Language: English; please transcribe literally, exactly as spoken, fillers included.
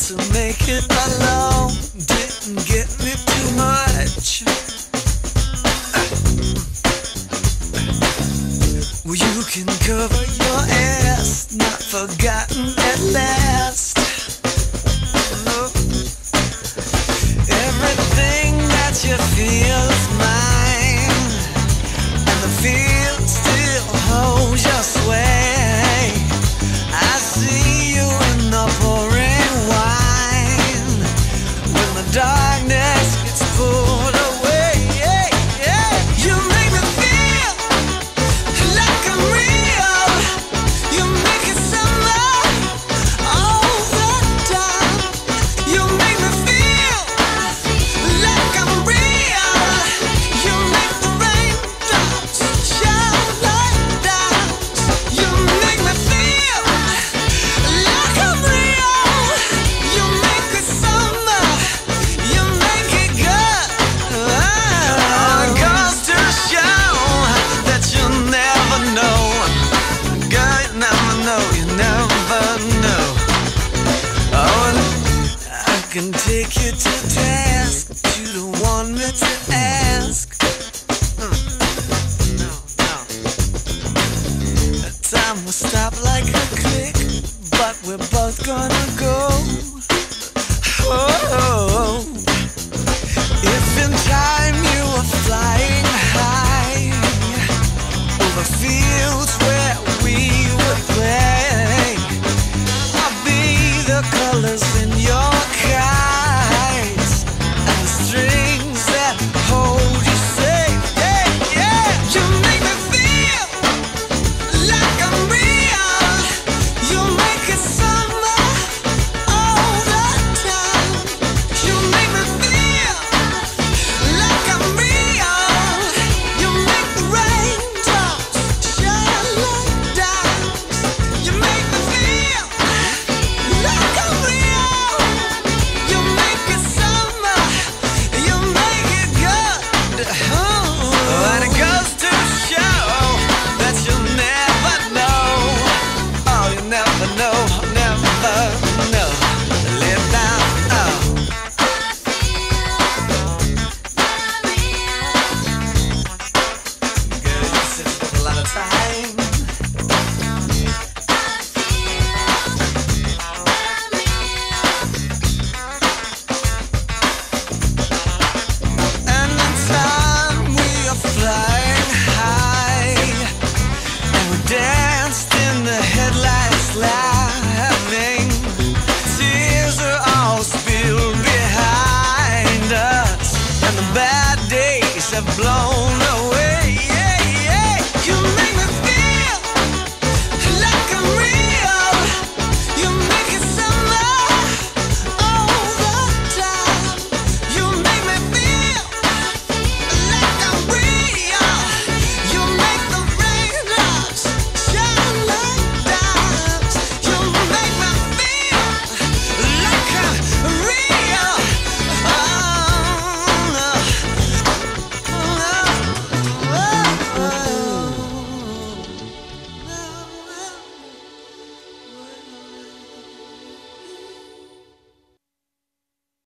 to make it alone didn't get me too much. Well, you can cover your ass, not forgotten at last. Look, everything that you feel is mine, and the feel still holds your sway. I see you in the pouring wine, when the darkness gets pulled away. Yeah, yeah. You make me feel like I'm real. You make it summer all the time. You make me feel like I'm real. You make the raindrops shine like diamonds. You make me feel like I'm real. You make it summer. You make it good. Oh, it goes to show that you never know. Girl, you never know. You never know. Oh, and I can take you to task, but you don't want me to ask. Hmm. No, no. Time will stop like a click, but we're both gonna go. Oh, if in time you were flying high over fields where we would play, I'll be the colors in your kites and the strings that hold you safe. Yeah, yeah. You make me feel like I'm real. You make it summer all the time. You make me feel like I'm real. You make the raindrops shine like diamonds. You make me feel like I'm real. You make it summer. You make it good. Oh, and it goes to show that you'll never know. Oh, you never know, never know. Live down, oh. Girl, you said you got a lot of time. And in time we are flying high, and we danced in the headlights laughing. Tears are all spilled behind us, and the bad days have blown